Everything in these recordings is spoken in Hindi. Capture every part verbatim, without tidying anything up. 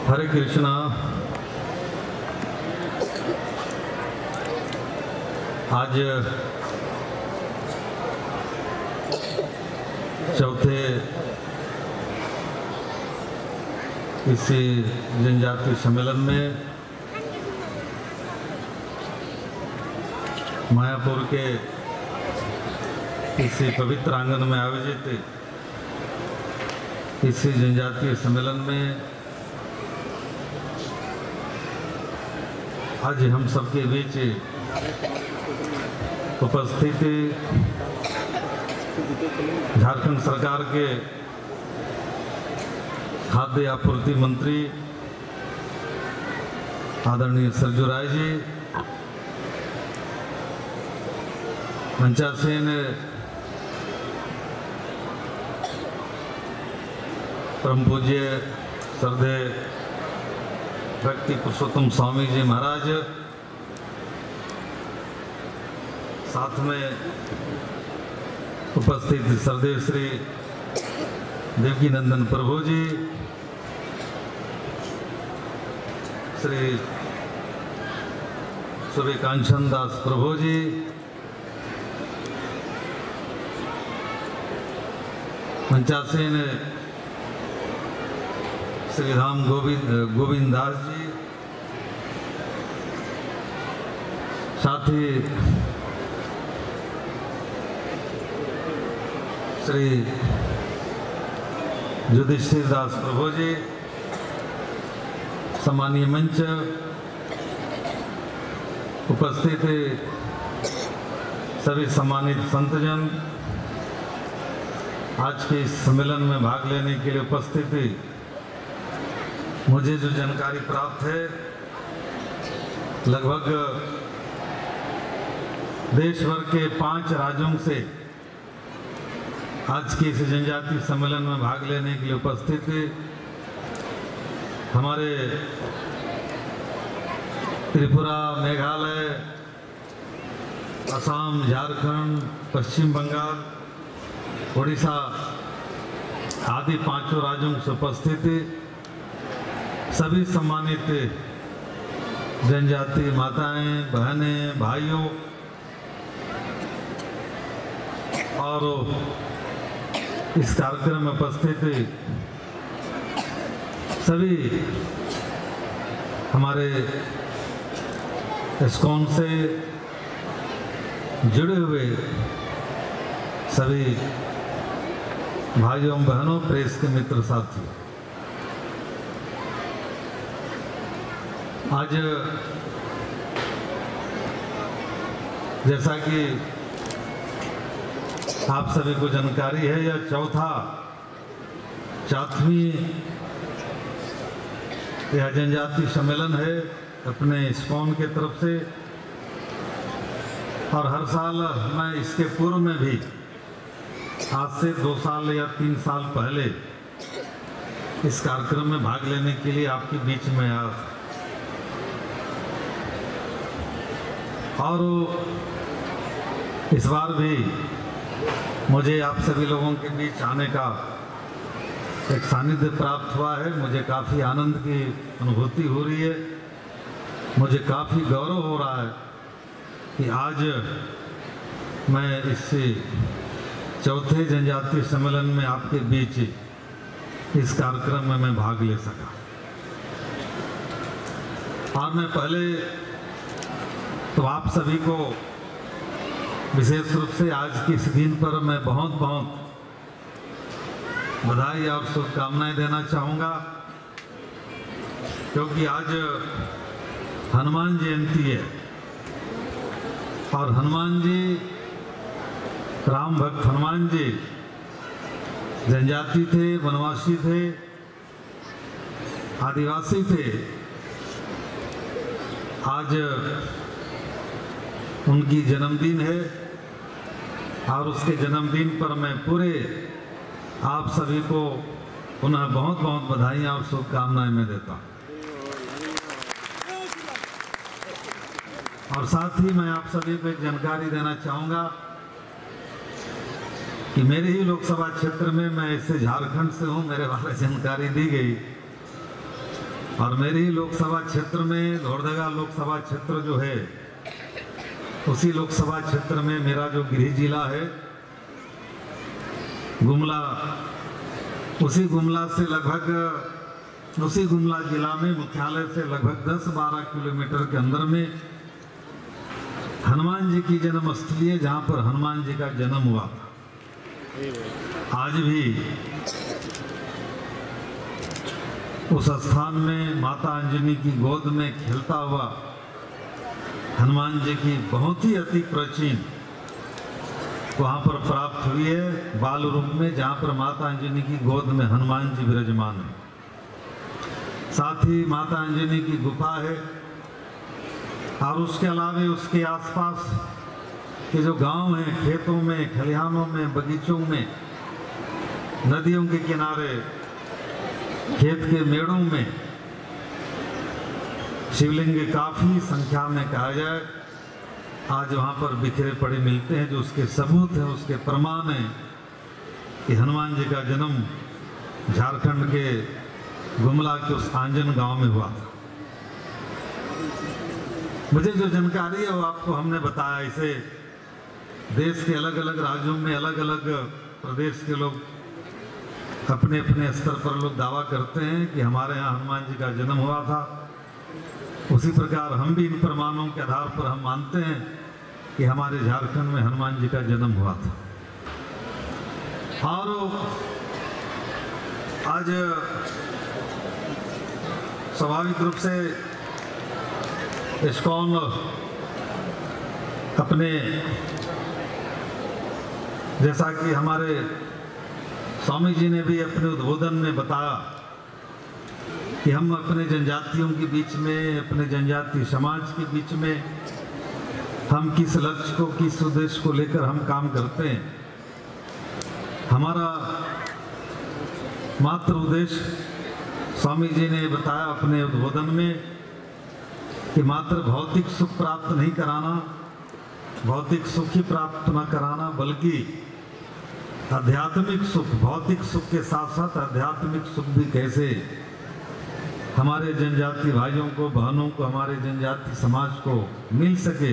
हरे कृष्णा। आज चौथे इसी जनजातीय सम्मेलन में मायापुर के इसी पवित्र आंगन में आयोजित इसी जनजातीय सम्मेलन में आज हम सबके बीच उपस्थित झारखंड सरकार के खाद्य आपूर्ति मंत्री आदरणीय सरजू राय जी, मंचासीन परम पूज्य श्रद्धेय भक्ति पुरुषोत्तम स्वामी जी महाराज, साथ में उपस्थित श्रद्धेय श्री देवकी नंदन प्रभु जी, श्री सूर्य कांचन दास प्रभु जी, मंचासीन श्री राम गोविंद गोविंद दास जी, साथ ही श्री युधिष्ठिर दास प्रभु जी, सम्मानीय मंच उपस्थित सभी सम्मानित संतजन, आज के इस सम्मेलन में भाग लेने के लिए उपस्थित मुझे जो जानकारी प्राप्त है, लगभग देश भर के पांच राज्यों से आज के इस जनजातीय सम्मेलन में भाग लेने के लिए उपस्थित हमारे त्रिपुरा, मेघालय, असम, झारखंड, पश्चिम बंगाल, उड़ीसा आदि पांचों राज्यों से उपस्थित सभी सम्मानित जनजाति माताएं, बहनें, भाइयों और इस कार्यक्रम में उपस्थित सभी हमारे इस्कॉन से जुड़े हुए सभी भाइयों बहनों, प्रेस के मित्र साथियों, आज जैसा कि आप सभी को जानकारी है, यह चौथा चौथवीं यह जनजातीय सम्मेलन है अपने इस्कॉन के तरफ से, और हर साल मैं इसके पूर्व में भी आज से दो साल या तीन साल पहले इस कार्यक्रम में भाग लेने के लिए आपके बीच में आया और इस बार भी मुझे आप सभी लोगों के बीच आने का एक सानिध्य प्राप्त हुआ है। मुझे काफ़ी आनंद की अनुभूति हो रही है, मुझे काफ़ी गौरव हो रहा है कि आज मैं इस चौथे जनजातीय सम्मेलन में आपके बीच इस कार्यक्रम में मैं भाग ले सका। और मैं पहले तो आप सभी को विशेष रूप से आज के इस दिन पर मैं बहुत बहुत बधाई और शुभकामनाएं देना चाहूँगा, क्योंकि आज हनुमान जयंती है और हनुमान जी, राम भक्त हनुमान जी जनजाति थे, वनवासी थे, आदिवासी थे। आज उनकी जन्मदिन है और उसके जन्मदिन पर मैं पूरे आप सभी को पुनः बहुत बहुत बधाइयाँ और शुभकामनाएं मैं देता हूँ। और साथ ही मैं आप सभी को एक जानकारी देना चाहूँगा कि मेरे ही लोकसभा क्षेत्र में, मैं इससे झारखंड से हूँ, मेरे बारे जानकारी दी गई और मेरे ही लोकसभा क्षेत्र में लोहरदगा लोकसभा क्षेत्र जो है, उसी लोकसभा क्षेत्र में मेरा जो गृह जिला है गुमला, उसी गुमला से लगभग उसी गुमला जिला में मुख्यालय से लगभग दस बारह किलोमीटर के अंदर में हनुमान जी की जन्मस्थली है, जहाँ पर हनुमान जी का जन्म हुआ था। आज भी उस स्थान में माता अंजनी की गोद में खेलता हुआ हनुमान जी की बहुत ही अति प्राचीन वहाँ पर प्राप्त हुई है बाल रूप में, जहाँ पर माता अंजनी की गोद में हनुमान जी विराजमान है। साथ ही माता अंजनी की गुफा है और उसके अलावा उसके आसपास के जो गांव हैं, खेतों में, खलिहानों में, बगीचों में, नदियों के किनारे, खेत के मेड़ों में शिवलिंग काफ़ी संख्या में कहा जाए आज वहाँ पर बिखरे पड़े मिलते हैं, जो उसके सबूत हैं, उसके प्रमाण हैं कि हनुमान जी का जन्म झारखंड के गुमला के उस आंजन गांव में हुआ था। मुझे जो जानकारी है वो आपको हमने बताया। इसे देश के अलग अलग राज्यों में अलग अलग प्रदेश के लोग अपने अपने स्तर पर लोग दावा करते हैं कि हमारे यहाँ हनुमान जी का जन्म हुआ था। उसी प्रकार हम भी इन प्रमाणों के आधार पर हम मानते हैं कि हमारे झारखंड में हनुमान जी का जन्म हुआ था। और आज स्वाभाविक रूप से इस्कॉन अपने, जैसा कि हमारे स्वामी जी ने भी अपने उद्बोधन में बताया कि हम अपने जनजातियों के बीच में, अपने जनजातीय समाज के बीच में हम किस लक्ष्य को, किस उद्देश्य को लेकर हम काम करते हैं। हमारा मात्र उद्देश्य स्वामी जी ने बताया अपने उद्बोधन में कि मात्र भौतिक सुख प्राप्त नहीं कराना, भौतिक सुख ही प्राप्त न कराना, बल्कि आध्यात्मिक सुख, भौतिक सुख के साथ साथ आध्यात्मिक सुख भी कैसे हमारे जनजाति भाइयों को, बहनों को, हमारे जनजाति समाज को मिल सके,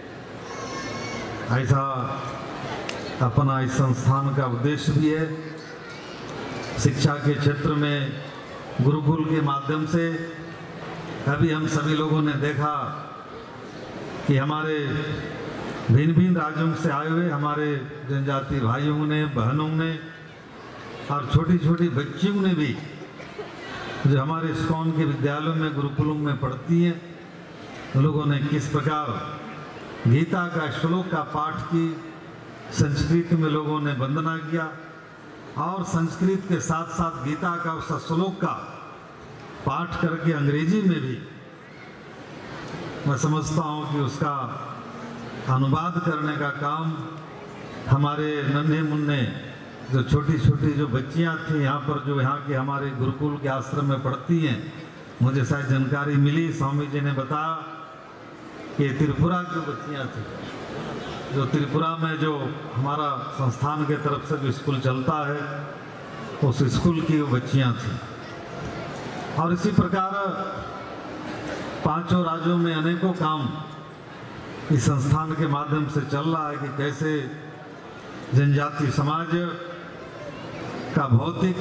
ऐसा अपना इस संस्थान का उद्देश्य भी है। शिक्षा के क्षेत्र में गुरुकुल के माध्यम से अभी हम सभी लोगों ने देखा कि हमारे भिन्न भिन्न राज्यों से आए हुए हमारे जनजाति भाइयों ने, बहनों ने और छोटी छोटी बच्चियों ने भी, जो हमारे इस्कॉन के विद्यालयों में, गुरुकुलों में पढ़ती हैं, लोगों ने किस प्रकार गीता का श्लोक का पाठ की, संस्कृत में लोगों ने वंदना किया और संस्कृत के साथ साथ गीता का उस श्लोक का पाठ करके अंग्रेजी में भी मैं समझता हूँ कि उसका अनुवाद करने का काम हमारे नन्हे मुन्ने जो छोटी छोटी जो बच्चियाँ थी यहाँ पर, जो यहाँ के हमारे गुरुकुल के आश्रम में पढ़ती हैं, मुझे शायद जानकारी मिली, स्वामी जी ने बताया कि त्रिपुरा की बच्चियाँ थी, जो त्रिपुरा में जो हमारा संस्थान के तरफ से जो स्कूल चलता है, उस स्कूल की वो बच्चियाँ थी। और इसी प्रकार पांचों राज्यों में अनेकों काम इस संस्थान के माध्यम से चल रहा है कि कैसे जनजाति समाज का भौतिक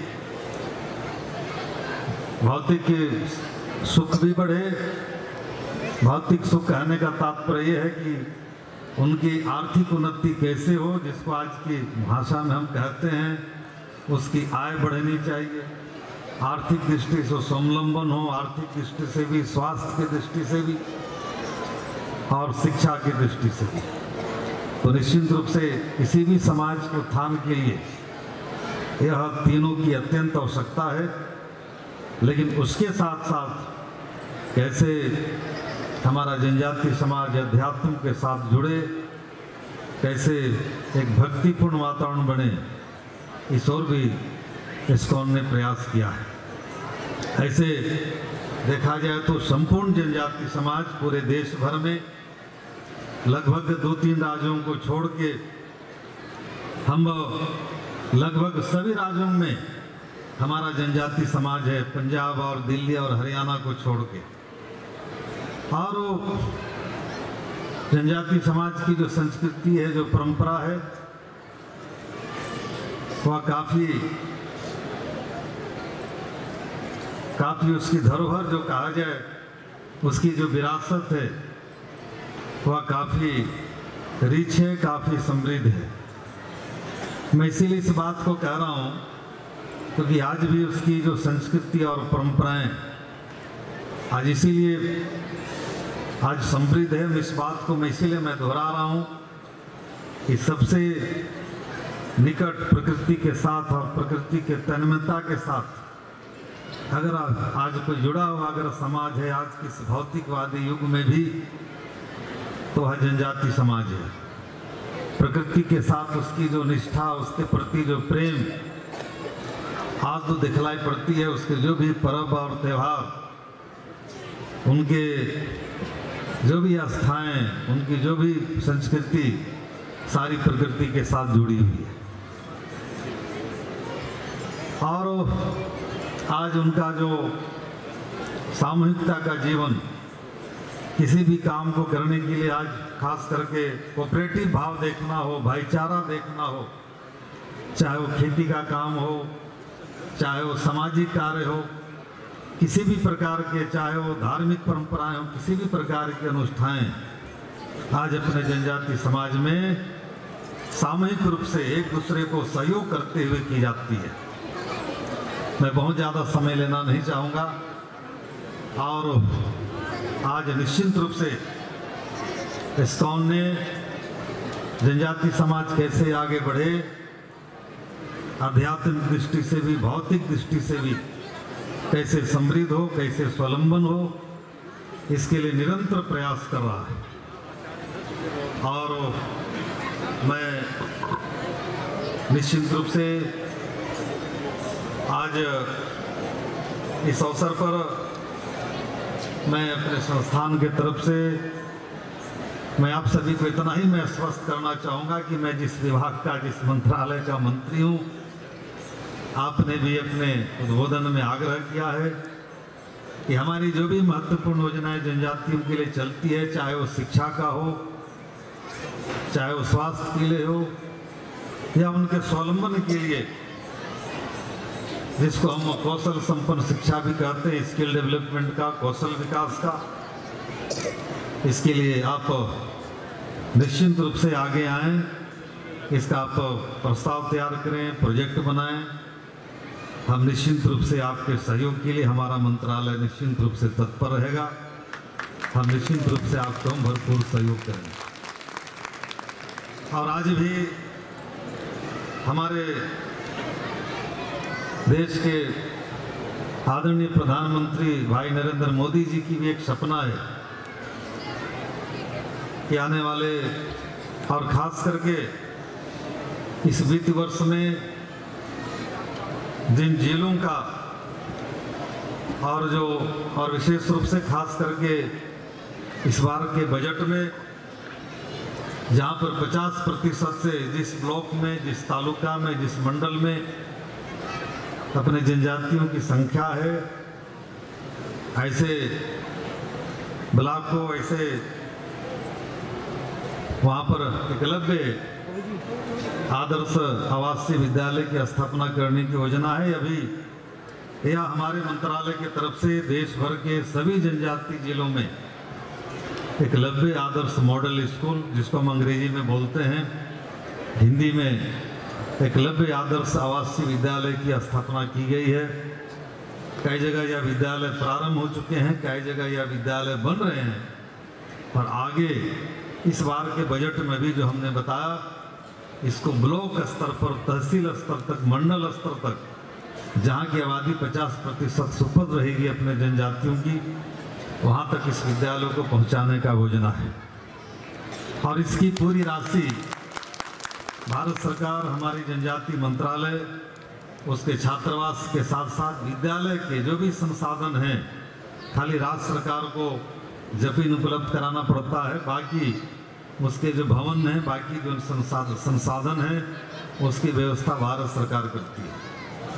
भौतिक सुख भी बढ़े। भौतिक सुख कहने का तात्पर्य यह है कि उनकी आर्थिक उन्नति कैसे हो, जिसको आज की भाषा में हम कहते हैं उसकी आय बढ़नी चाहिए। आर्थिक दृष्टि से स्वावलंबन हो, आर्थिक दृष्टि से भी, स्वास्थ्य की दृष्टि से भी और शिक्षा की दृष्टि से भी। तो निश्चित रूप से किसी भी समाज के उत्थान के लिए यह तीनों की अत्यंत आवश्यकता है। लेकिन उसके साथ साथ कैसे हमारा जनजातीय समाज अध्यात्म के साथ जुड़े, कैसे एक भक्तिपूर्ण वातावरण बने, इस ओर भी इस्कॉन ने प्रयास किया है। ऐसे देखा जाए तो संपूर्ण जनजातीय समाज पूरे देश भर में लगभग दो तीन राज्यों को छोड़ के हम लगभग सभी राज्यों में हमारा जनजाति समाज है, पंजाब और दिल्ली और हरियाणा को छोड़ के। और वो जनजाति समाज की जो संस्कृति है, जो परंपरा है, वह काफ़ी काफ़ी उसकी धरोहर जो कहा जाए, उसकी जो विरासत है वह काफ़ी रिच है, काफ़ी समृद्ध है। मैं इसीलिए इस बात को कह रहा हूँ क्योंकि आज भी उसकी जो संस्कृति और परंपराएं आज इसीलिए आज समृद्ध है। इस बात को मैं इसीलिए मैं दोहरा रहा हूँ कि सबसे निकट प्रकृति के साथ और प्रकृति के तन्मयता के साथ अगर आज कोई जुड़ा हुआ अगर समाज है आज के इस भौतिकवादी युग में भी, तो वह जनजाति समाज है। प्रकृति के साथ उसकी जो निष्ठा, उसके प्रति जो प्रेम आज तो दिखलाई पड़ती है। उसके जो भी पर्व और त्यौहार, उनके जो भी आस्थाएं, उनकी जो भी संस्कृति सारी प्रकृति के साथ जुड़ी हुई है। और आज उनका जो सामूहिकता का जीवन, किसी भी काम को करने के लिए आज खास करके कोऑपरेटिव भाव देखना हो, भाईचारा देखना हो, चाहे वो खेती का काम हो, चाहे वो सामाजिक कार्य हो, किसी भी प्रकार के, चाहे वो धार्मिक परंपराएं हो, किसी भी प्रकार के अनुष्ठान आज अपने जनजाति समाज में सामूहिक रूप से एक दूसरे को सहयोग करते हुए की जाती है। मैं बहुत ज़्यादा समय लेना नहीं चाहूँगा और आज निश्चित रूप से इस्कॉन ने जनजाति समाज कैसे आगे बढ़े, आध्यात्मिक दृष्टि से भी, भौतिक दृष्टि से भी कैसे समृद्ध हो, कैसे स्वावलंबन हो, इसके लिए निरंतर प्रयास कर रहा है। और मैं निश्चित रूप से आज इस अवसर पर मैं अपने संस्थान के तरफ से मैं आप सभी को इतना ही मैं आश्वस्त करना चाहूँगा कि मैं जिस विभाग का, जिस मंत्रालय का मंत्री हूँ, आपने भी अपने उद्बोधन में आग्रह किया है कि हमारी जो भी महत्वपूर्ण योजनाएं जनजातियों के लिए चलती है, चाहे वो शिक्षा का हो, चाहे वो स्वास्थ्य के लिए हो, या उनके स्वावलंबन के लिए, जिसको हम कौशल संपन्न शिक्षा भी कहते हैं, स्किल डेवलपमेंट का, कौशल विकास का, इसके लिए आप निश्चित रूप से आगे आएं, इसका आप प्रस्ताव तैयार करें, प्रोजेक्ट बनाएं। हम निश्चित रूप से आपके सहयोग के लिए, हमारा मंत्रालय निश्चित रूप से तत्पर रहेगा। हम निश्चित रूप से आपको हम भरपूर सहयोग करेंगे। और आज भी हमारे देश के आदरणीय प्रधानमंत्री भाई नरेंद्र मोदी जी की भी एक सपना है कि आने वाले और खास करके इस वित्त वर्ष में जिन जिलों का और जो और विशेष रूप से खास करके इस बार के बजट में जहां पर पचास प्रतिशत से जिस ब्लॉक में, जिस तालुका में, जिस मंडल में अपने जनजातियों की संख्या है, ऐसे ब्लॉक को, ऐसे वहाँ पर एकलव्य आदर्श आवासीय विद्यालय की स्थापना करने की योजना है। अभी यह हमारे मंत्रालय की तरफ से देश भर के सभी जनजाति जिलों में एकलव्य आदर्श मॉडल स्कूल, जिसको हम अंग्रेजी में बोलते हैं, हिंदी में एकलव्य आदर्श आवासीय विद्यालय की स्थापना की गई है। कई जगह यह विद्यालय प्रारंभ हो चुके हैं, कई जगह यह विद्यालय बन रहे हैं, और आगे इस बार के बजट में भी जो हमने बताया, इसको ब्लॉक स्तर पर, तहसील स्तर तक, मंडल स्तर तक, जहाँ की आबादी पचास प्रतिशत सुपद रहेगी अपने जनजातियों की, वहाँ तक इस विद्यालय को पहुँचाने का योजना है। और इसकी पूरी राशि भारत सरकार, हमारी जनजाति मंत्रालय, उसके छात्रावास के साथ साथ विद्यालय के जो भी संसाधन हैं, खाली राज्य सरकार को जमीन उपलब्ध कराना पड़ता है, बाकी उसके जो भवन हैं, बाकी जो संसाधन संसाधन हैं, उसकी व्यवस्था भारत सरकार करती है।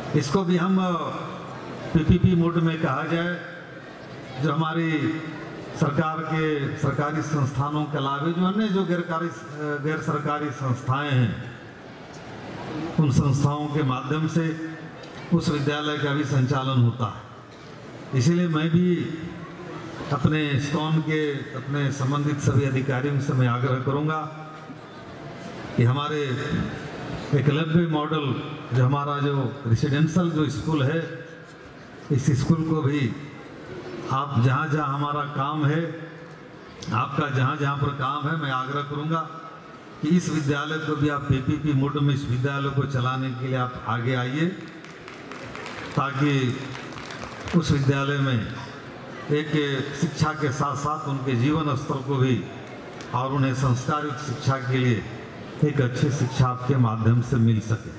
इसको भी हम पीपीपी मोड में कहा जाए, जो हमारी सरकार के सरकारी संस्थानों के अलावा जो अन्य जो गैरकारी गैर सरकारी संस्थाएं हैं, उन संस्थाओं के माध्यम से उस विद्यालय का भी संचालन होता है। इसीलिए मैं भी अपने स्टोन के अपने संबंधित सभी अधिकारियों से मैं आग्रह करूंगा कि हमारे एकलव्य मॉडल जो हमारा जो रेसिडेंशियल जो स्कूल है, इस स्कूल को भी आप जहाँ जहाँ हमारा काम है, आपका जहाँ जहाँ पर काम है, मैं आग्रह करूँगा कि इस विद्यालय को भी आप पीपीपी मोड में इस विद्यालय को चलाने के लिए आप आगे आइए, ताकि उस विद्यालय में एक शिक्षा के साथ साथ उनके जीवन स्तर को भी और उन्हें संस्कारित शिक्षा के लिए एक अच्छी शिक्षा आपके माध्यम से मिल सके।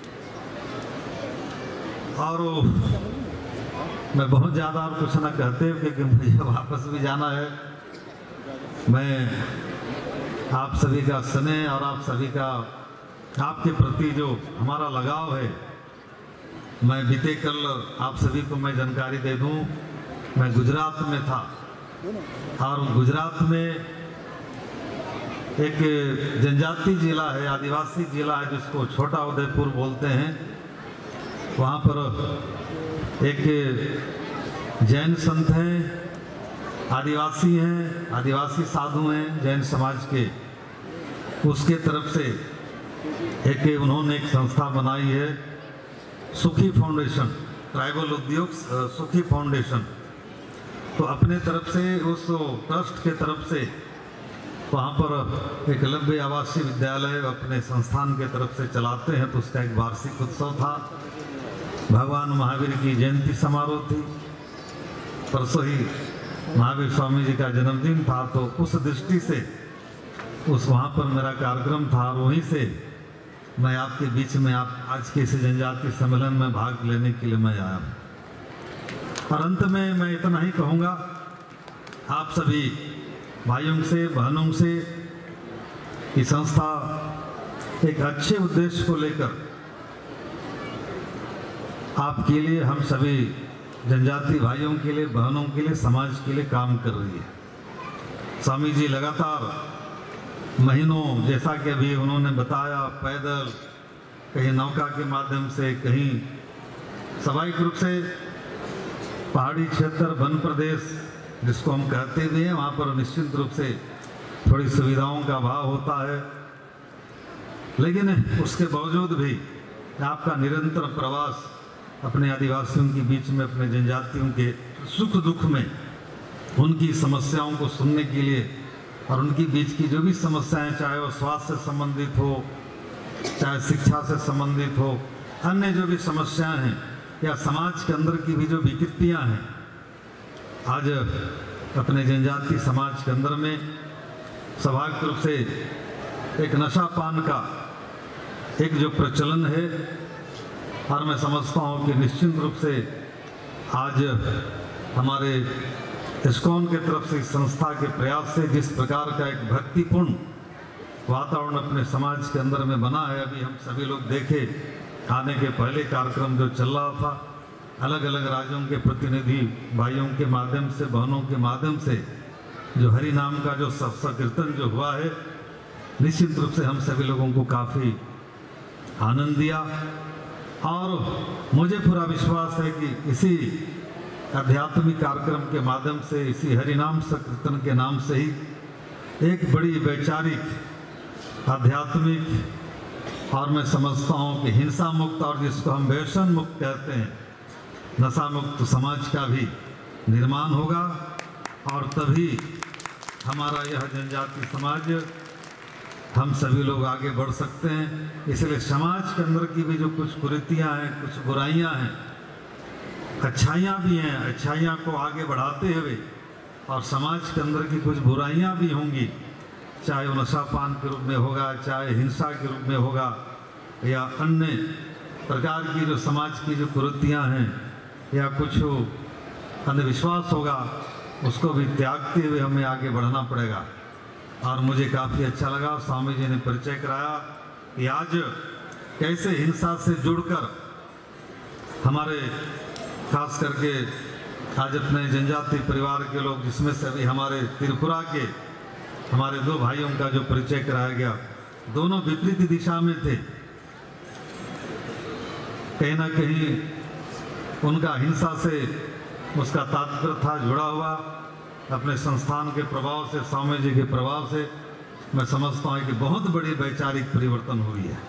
और मैं बहुत ज़्यादा और कुछ ना कहते हुए, क्योंकि मुझे वापस भी जाना है। मैं आप सभी का स्नेह और आप सभी का आपके प्रति जो हमारा लगाव है, मैं बीते कल आप सभी को मैं जानकारी दे दूं, मैं गुजरात में था और गुजरात में एक जनजाति जिला है, आदिवासी जिला है, जिसको छोटा उदयपुर बोलते हैं। वहाँ पर एक जैन संत हैं, आदिवासी हैं, आदिवासी साधु हैं जैन समाज के, उसके तरफ से एक उन्होंने एक संस्था बनाई है, सुखी फाउंडेशन, ट्राइबल उद्योग सुखी फाउंडेशन। तो अपने तरफ से उस ट्रस्ट के तरफ से वहाँ पर एकलव्य आवासीय विद्यालय अपने संस्थान के तरफ से चलाते हैं। तो उसका एक वार्षिक उत्सव था, भगवान महावीर की जयंती समारोह थी, परसों ही महावीर स्वामी जी का जन्मदिन था। तो उस दृष्टि से उस वहाँ पर मेरा कार्यक्रम था और वहीं से मैं आपके बीच में आप आज के इस जनजातीय सम्मेलन में भाग लेने के लिए मैं आया हूँ। और अंत में मैं इतना ही कहूँगा आप सभी भाइयों से बहनों से कि संस्था एक अच्छे उद्देश्य को लेकर आपके लिए, हम सभी जनजाति भाइयों के लिए, बहनों के लिए, समाज के लिए काम कर रही है। स्वामी जी लगातार महीनों, जैसा कि अभी उन्होंने बताया, पैदल, कहीं नौका के माध्यम से, कहीं स्वाभाविक रूप से पहाड़ी क्षेत्र, वन प्रदेश जिसको हम कहते भी हैं, वहाँ पर निश्चित रूप से थोड़ी सुविधाओं का अभाव होता है, लेकिन उसके बावजूद भी आपका निरंतर प्रवास अपने आदिवासियों के बीच में, अपने जनजातियों के सुख दुख में उनकी समस्याओं को सुनने के लिए और उनके बीच की जो भी समस्याएं, चाहे वो स्वास्थ्य से संबंधित हो, चाहे शिक्षा से संबंधित हो, अन्य जो भी समस्याएं हैं या समाज के अंदर की भी जो विकृतियां हैं, आज अपने जनजातीय समाज के अंदर में स्वाभाविक रूप से एक नशा पान का एक जो प्रचलन है, और मैं समझता हूँ कि निश्चित रूप से आज हमारे इस्कॉन के तरफ से इस संस्था के प्रयास से जिस प्रकार का एक भक्तिपूर्ण वातावरण अपने समाज के अंदर में बना है, अभी हम सभी लोग देखे आने के पहले कार्यक्रम जो चल रहा था, अलग अलग राज्यों के प्रतिनिधि भाइयों के माध्यम से, बहनों के माध्यम से जो हरि नाम का जो संकीर्तन जो हुआ है, निश्चित रूप से हम सभी लोगों को काफ़ी आनंद दिया। और मुझे पूरा विश्वास है कि इसी आध्यात्मिक कार्यक्रम के माध्यम से, इसी हरिनाम संकीर्तन के नाम से ही एक बड़ी वैचारिक आध्यात्मिक, और मैं समझता हूँ कि हिंसा मुक्त और जिसको हम व्यसन मुक्त कहते हैं, नशा मुक्त समाज का भी निर्माण होगा, और तभी हमारा यह जनजातीय समाज, हम सभी लोग आगे बढ़ सकते हैं। इसलिए समाज के अंदर की भी जो कुछ कुरीतियाँ हैं, कुछ बुराइयाँ हैं, अच्छाइयाँ भी हैं, अच्छाइयाँ को आगे बढ़ाते हुए, और समाज के अंदर की कुछ बुराइयाँ भी होंगी, चाहे वो नशापान के रूप में होगा, चाहे हिंसा के रूप में होगा, या अन्य प्रकार की जो समाज की जो कुरीतियाँ हैं, या कुछ अंधविश्वास होगा, उसको भी त्यागते हुए हमें आगे बढ़ना पड़ेगा। और मुझे काफ़ी अच्छा लगा, स्वामी जी ने परिचय कराया कि आज कैसे हिंसा से जुड़कर हमारे खास करके आज अपने जनजाति परिवार के लोग, जिसमें से अभी हमारे त्रिपुरा के हमारे दो भाइयों का जो परिचय कराया गया, दोनों विपरीत दिशा में थे। कहीं ना कहीं उनका हिंसा से उसका तात्पर्य था जुड़ा हुआ, अपने संस्थान के प्रभाव से, स्वामी जी के प्रभाव से मैं समझता हूँ कि बहुत बड़ी वैचारिक परिवर्तन हुई है।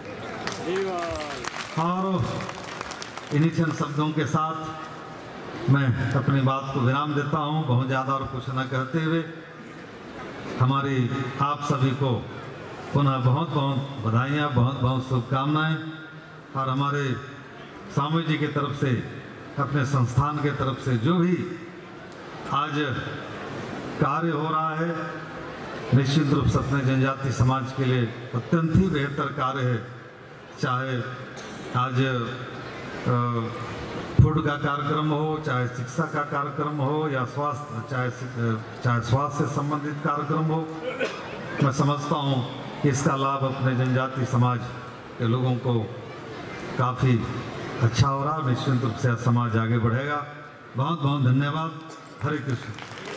और इन्हीं चंद शब्दों के साथ मैं अपनी बात को विराम देता हूँ, बहुत ज़्यादा और कुछ न कहते हुए। हमारी आप सभी को पुनः बहुत बहुत बधाइयाँ, बहुत बहुत शुभकामनाएं। और हमारे स्वामी जी की तरफ से, अपने संस्थान के तरफ से जो भी आज कार्य हो रहा है, निश्चित रूप से अपने जनजाति समाज के लिए अत्यंत ही बेहतर कार्य है। चाहे आज फूड का कार्यक्रम हो, चाहे शिक्षा का कार्यक्रम हो, या स्वास्थ्य चाहे चाहे स्वास्थ्य से संबंधित कार्यक्रम हो, मैं समझता हूँ कि इसका लाभ अपने जनजाति समाज के लोगों को काफ़ी अच्छा हो रहा है। निश्चित रूप से समाज आगे बढ़ेगा। बहुत बहुत धन्यवाद। हरे कृष्ण।